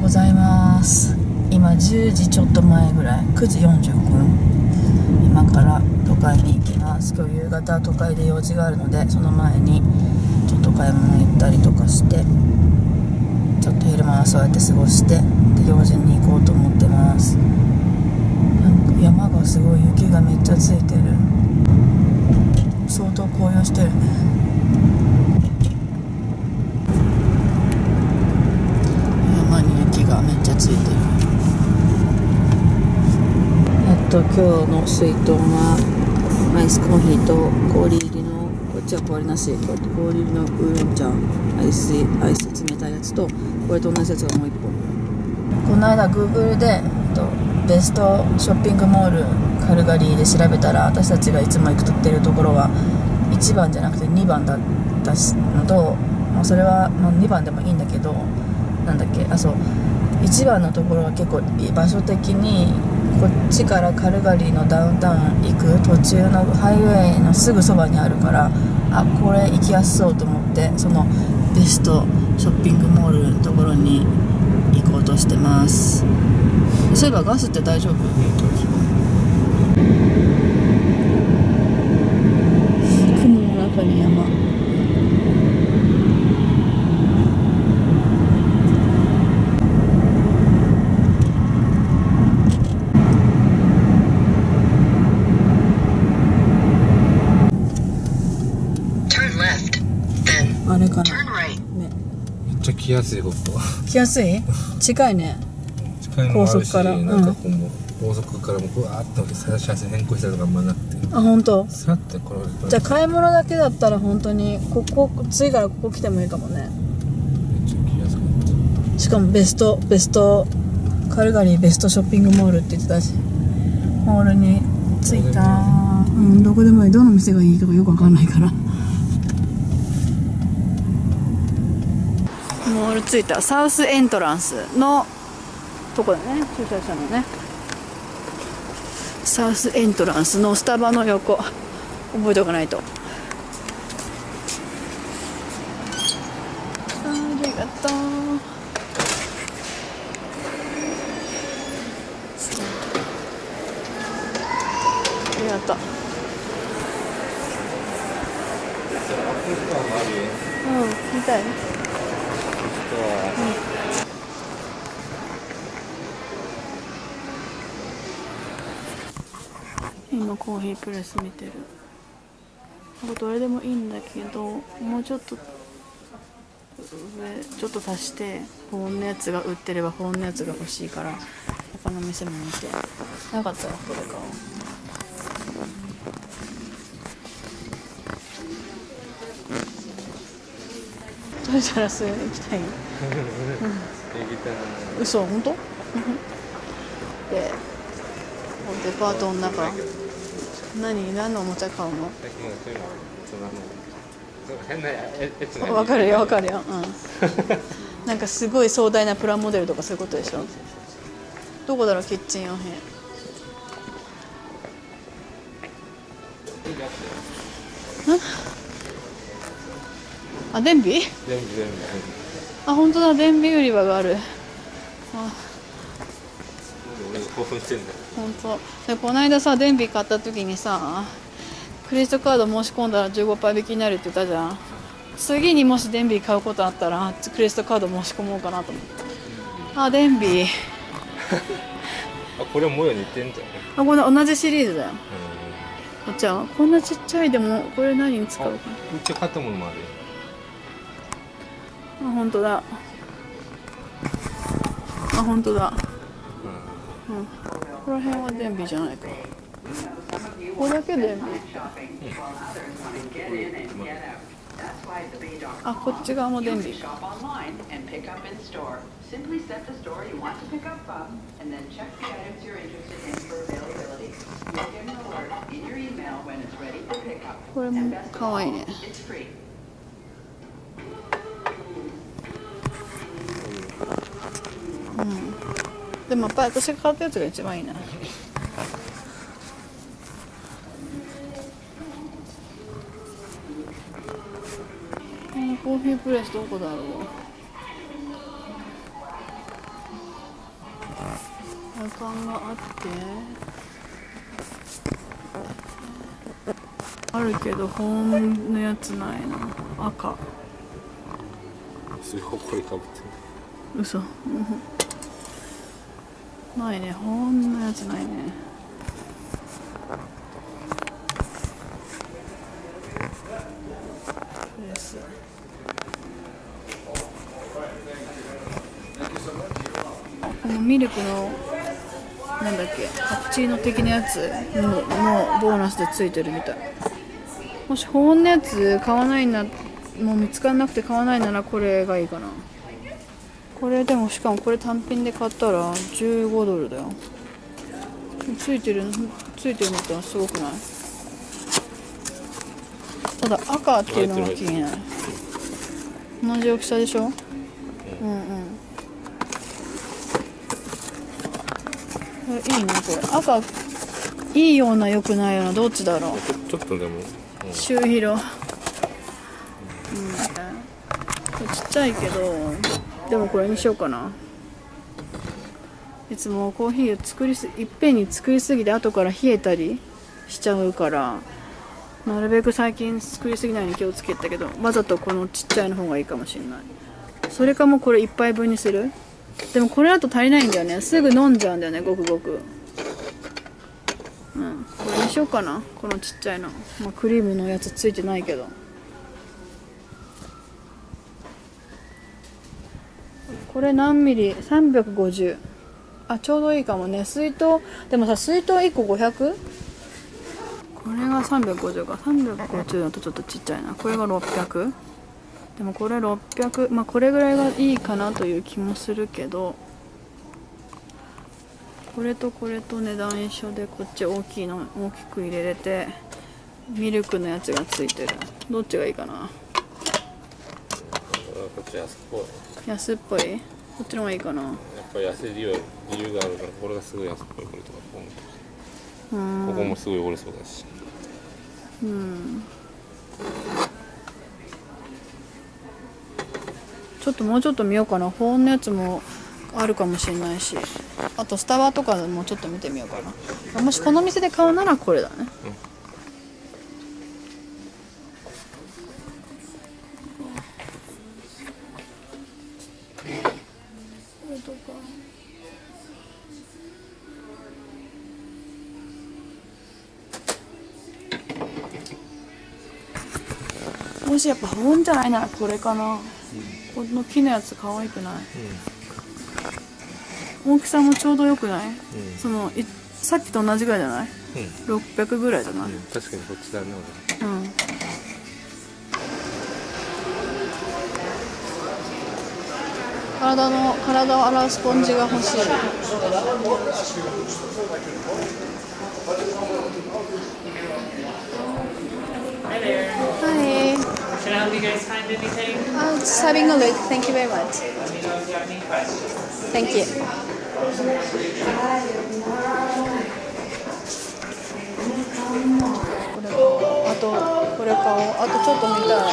ございます。今10時ちょっと前ぐらい、9時40分。今から都会に行きます。今日夕方都会で用事があるので、その前にちょっと買い物行ったりとかして、ちょっと昼間はそうやって過ごして、で用事に行こうと思ってます。なんか山がすごい雪がめっちゃついてる。相当紅葉してるね。山に雪がめっちゃついてる。今日の水筒はアイスコーヒーと氷入りの、こっちは氷なし、氷入りのウーロン茶、アイス冷たいやつと、これと同じやつがもう1本。この間 Google でベストショッピングモールカルガリーで調べたら、私たちがいつも行くとってるところは1番じゃなくて2番だったのと、それは2番でもいいんだけど、なんだっけ、そう、1番のところは結構場所的にこっちからカルガリーのダウンタウン行く途中のハイウェイのすぐそばにあるから、これ行きやすそうと思って、そのベストショッピングモールのところに行こうとしてます。そういえばガスって大丈夫？雲の中に山。あれかな、ね、 めっちゃ来やすい、ここ来やすい？近いね。 近いのもあるし、 高速からなんかこうも高速からもうわーっと車線変更したとかあんまなくて、 本当？ さってこれじゃあ買い物だけだったら本当に次からここ来てもいいかもね。 めっちゃ来やすかった。 しかもベストカルガリーベストショッピングモールって言ってたし、モールに着いた。どこでもいい。どの店がいいとかよくわかんないから。モール着いた。サウスエントランスのとこだね、駐車場のね。サウスエントランスのスタバの横、覚えておかないと。ありがとう。ありがとう。見たい。今コーヒープレス見てる。どれでもいいんだけど、もうちょっと上ちょっと足して保温のやつが売ってれば保温のやつが欲しいから、他の店も見て、なかったらこれ買おう。トイザらス行きたい。嘘、本当？で、デパートの中、何のおもちゃ買うの？わかるよ、なんかすごい壮大なプラモデルとかそういうことでしょ。どこだろう、キッチン用品。電美？本当だ、電美売り場がある。 俺興奮してんだよ。 本当。でこの間さ、電美買った時にさ、クレジットカード申し込んだら 15% 引きになるって言ったじゃん。次にもし電美買うことあったらクレジットカード申し込もうかなと思って。電美これもよ似てんじゃん。 これ同じシリーズだよ。じゃあこんなちっちゃいでもこれ何に使うかな。 うち買ったものもあるよ。 本当だ。本当だ。この辺は電美じゃないか。ここだけ電美。こっち側も電美。これもかわいいね。でもやっぱり私が買ったやつが一番いいな。コーヒープレスどこだろう。 夜間があってあるけど本のやつないな。赤すごい埃かぶってる。嘘ないね。本のやつないね。ですこのミルクのなんだっけカプチーノ的なやつもボーナスでついてるみたい。もし保温のやつ買わないな、もう見つからなくて買わないならこれがいいかな。これでもしかもこれ単品で買ったら15ドルだよ。ついてるのってすごくない？ただ赤っていうのが気になる。同じ大きさでしょ？うんうん。いいねこれ。赤いいような良くないようなどっちだろう。 ちょっとでも、 周広、ちっちゃいけどでもこれにしようかな。いつもコーヒーをいっぺんに作りすぎて後から冷えたりしちゃうからなるべく最近作りすぎないように気をつけたけど、わざとこのちっちゃいの方がいいかもしれない。それかもうこれ1杯分にする。でもこれだと足りないんだよね。すぐ飲んじゃうんだよね、ごくごく。これにしようかな。このちっちゃいの、クリームのやつついてないけど。これ何ミリ？ 350。あ、ちょうどいいかもね。水筒でもさ、水筒1個 500？ これが350か。350だとちょっとちっちゃいな。これが600。でもこれ600、これぐらいがいいかなという気もするけど、これとこれと値段一緒でこっち大きく入れれてミルクのやつがついてる。どっちがいいかな。 こっち安っぽい。 安っぽい？こっちの方がいいかな。 やっぱり安い理由があるから、これがすごい安っぽい。これとかここもすごい折れそうだし。 ちょっともうちょっと見ようかな。保温のやつもあるかもしれないし、あとスタバとかもちょっと見てみようかな。もしこの店で買うならこれだね。これとかもしやっぱ保温じゃないならこれかな。この木のやつ可愛くない？大きさもちょうどよくない？さっきと同じぐらいじゃない？600ぐらいじゃない？ 確かにこっちだね。 体を洗うスポンジが欲しい。Hi. Can I help you guys find anything? Just having a look. Thank you very much. Let me know if you have any questions. Thank you. これ買おう。あとちょっと見たい。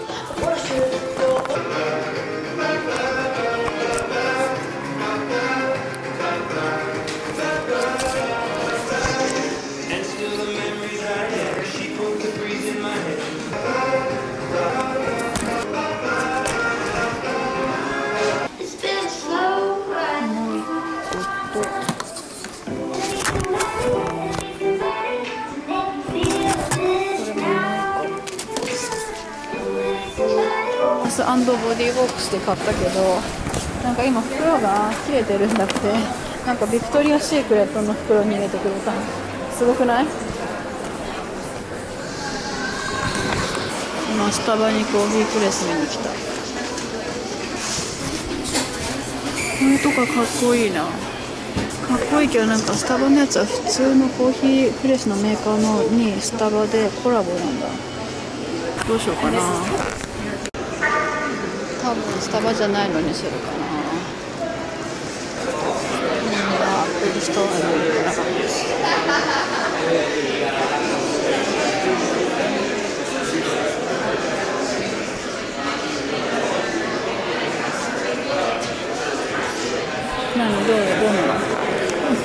アンドボディーボックスで買ったけど、なんか今袋が切れてるんだって。なんかビクトリア・シークレットの袋に入れてくれた。すごくない？今スタバにコーヒープレス見に来た。これとかかっこいいな。かっこいいけど、なんかスタバのやつは普通のコーヒープレスのメーカーのにスタバでコラボなんだ。どうしようかな。多分スタバじゃないのにするかな。アップルストアに入れなかったです。何どうなの？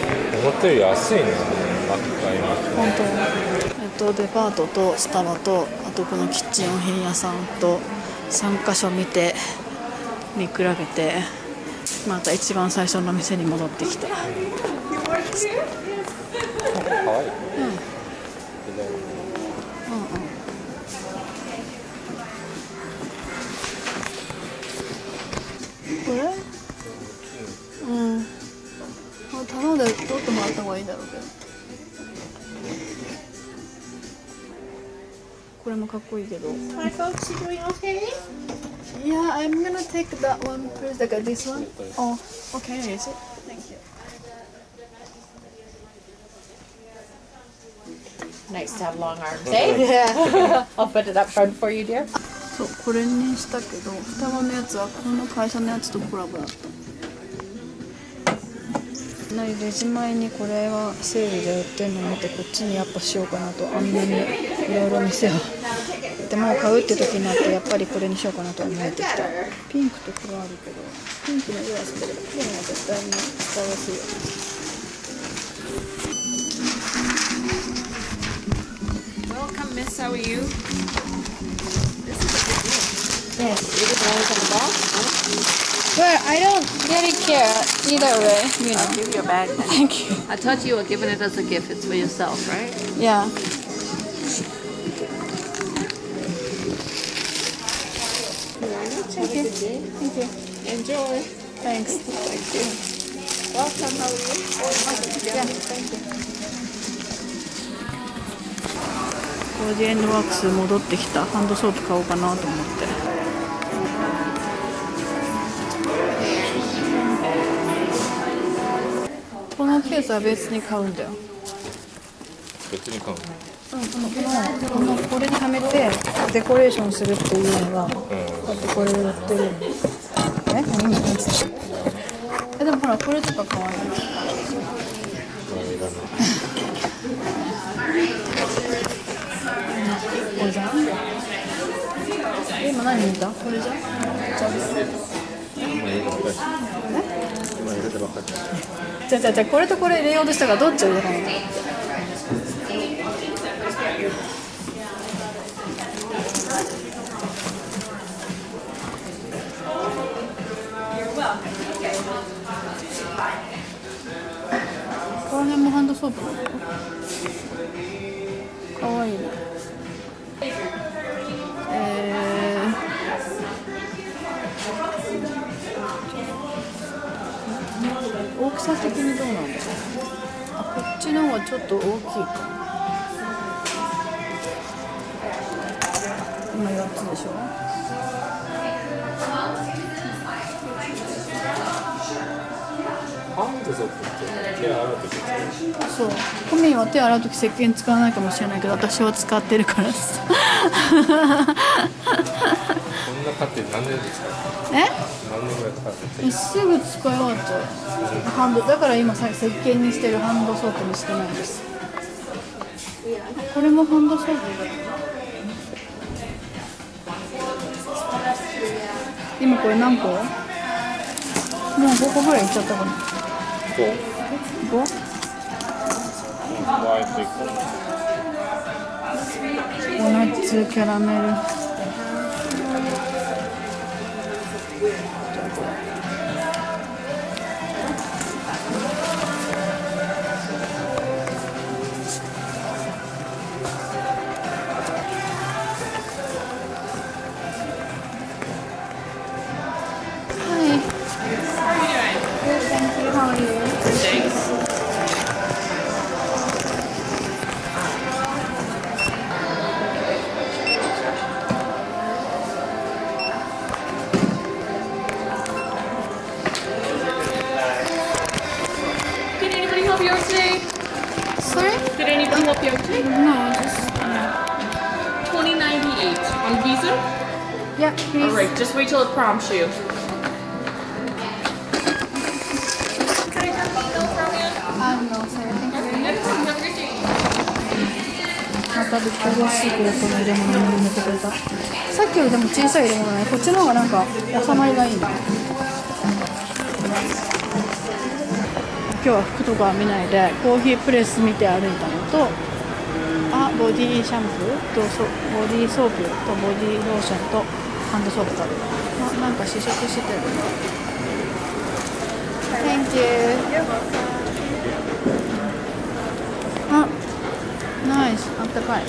ったより安いね。 本当。デパートとスタバと、あとこのキッチン用品屋さんと3カ所見て見比べて、また一番最初の店に戻ってきた。 かわいい。 これ？頼んで取ってもらった方がいいんだろうけど。これもかっこいいけど。 Hi folks, you doing okay? Yeah, I'm gonna take that one first. Like this one. Oh, okay. Is it? Thank you. Nice to have long arms, eh? Yeah. I'll put it up front for you, dear. そう、これにしたけど、双葉のやつはこの会社のやつとコラボだった。レジ前にこれはセールで売ってるのを見て、こっちにやっぱしようかなと、あんなにいろいろ店をでもう買うって時になって、やっぱりこれにしようかなと思えてきた。ピンクと黒あるけど、ピンクの色は好きだけど、黒のは絶対に使いやすいよ。 Welcome, Miss. How are you? Yes. Well, I don't really care either way, you I'll know. give you a bag then. Thank you. I thought you were giving it as a gift. It's for yourself, right? Yeah. Thank you. Thank you. Enjoy. Thanks. Thank you. Welcome. How are you? Yeah, thank you. コージーエンドワークス戻ってきた。ハンドソープ買おうかなと思って。このケースは別に買うんだよ。 別に買うの？ これにはめてデコレーションするっていうのが、こうやってこれで売ってる。でもほらこれとか可愛い。これじゃん。今何見た？これじゃん。じゃこれとこれ入れようとしたからどっちを入れないの？この辺もハンドソープなの？かわいいね。大きさ的にどうなんだろう。あ、こっちの方がちょっと大きいか。今4つでしょ。 ハンドソープって手洗うとき使う？ そう。コミンは手洗うとき石鹸使わないかもしれないけど、私は使ってるからさ。 こんな買って何年で使う？ え？ 何年ぐらい使って？ すぐ使い終わっちゃう。だから今さ石鹸にしてるハンドソープにしてないです。これもハンドソープだ。今これ何個？もう5個ぐらいいっちゃったかな。5？ココナッツキャラメル。 Did anybody help you out today? No, just $20.98 on Visa. yeah, please. All right, just wait till it prompts you. No, sorry, thank you very much. Have a good day. またビクトリアシークレットの入れ物に入れてくれた。さっきよりでも小さい入れ物ね。こっちの方がなんか収まりがいいな。 日は服とかは見ないでコーヒープレス見て歩いたのと、ボディシャンプーとボディソープとボディローションとハンドソープか。なんか試食してる。Thank you. ナイス、あったかい。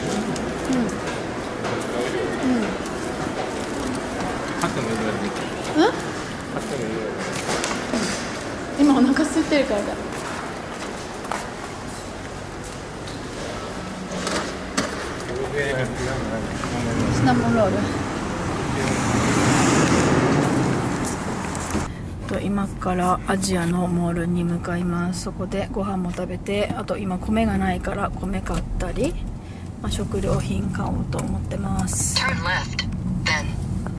今お腹空いてるからだ。シナモンロール。今からアジアのモールに向かいます。そこでご飯も食べて、あと今米がないから米買ったり、食料品買おうと思ってます。